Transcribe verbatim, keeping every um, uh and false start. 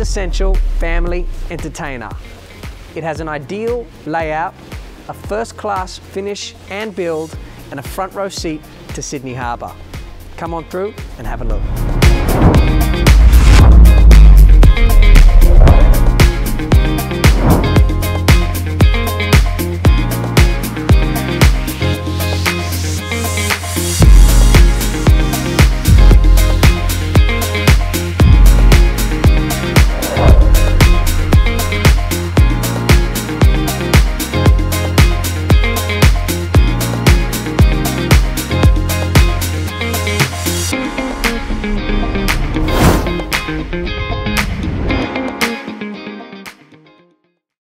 quintessential family entertainer. It has an ideal layout, a first-class finish and build, and a front row seat to Sydney Harbour. Come on through and have a look.